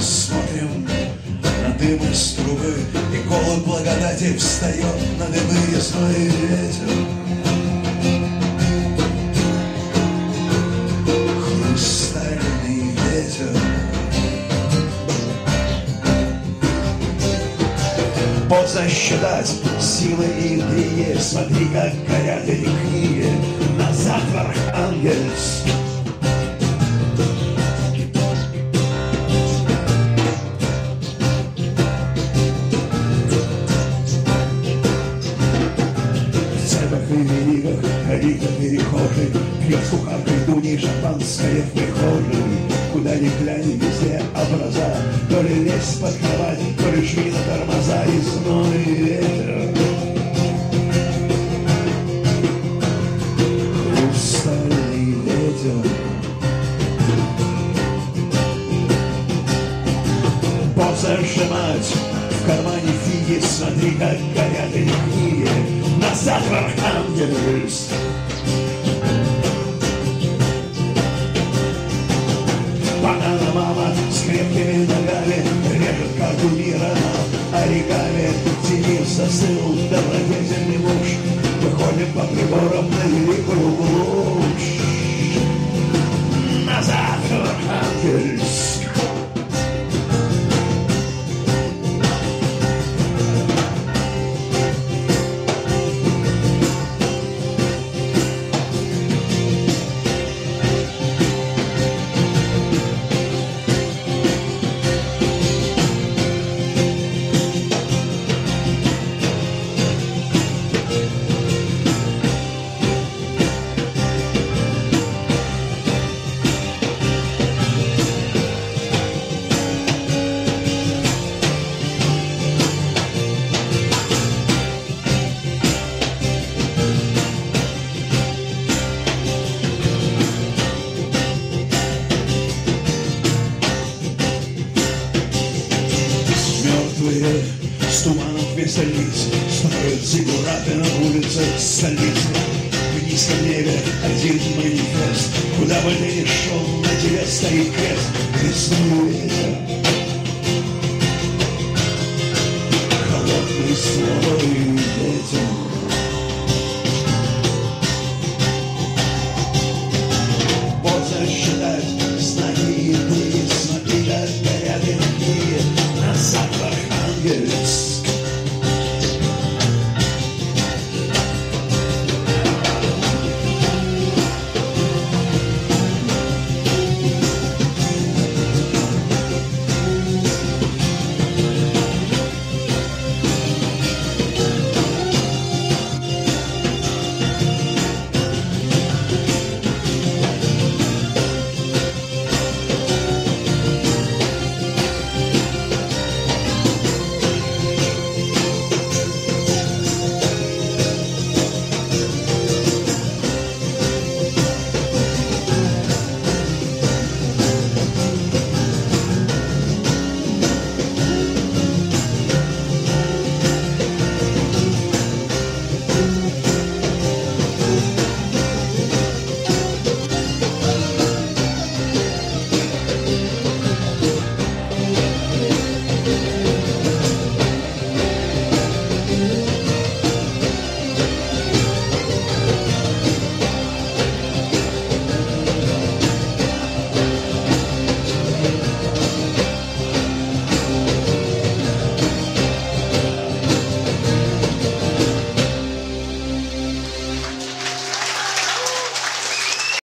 смотрим на дым из трубы, и голод благодати встает на дыбы ясной ветер. Хрустальный ветер. Поздно считать силы и интриги, смотри, как горят эти книги, назад в Архангельск. Ходить на перехожий, пьет с кухаркой Дуней шампанское в прихожей. Куда ни глянь, везде образа, то ли лезь под кровать, то ли шви на тормоза и зной ветер. Хрустальный ветер. Поздно сжимать в кармане фиги, смотри, как горят эти книги, назад в Архангельск. Банана мама с крепкими ногами режет карту мира оригами. Денис застыл, добродетельный муж. Выходим по приборам на великую глушь. Назад в Архангельск. С туманом вместо лиц строят зиггураты на улицах столицы. В низком небе один манифест, куда бы ты ни шел, на тебе стоит крест. Весной ветер.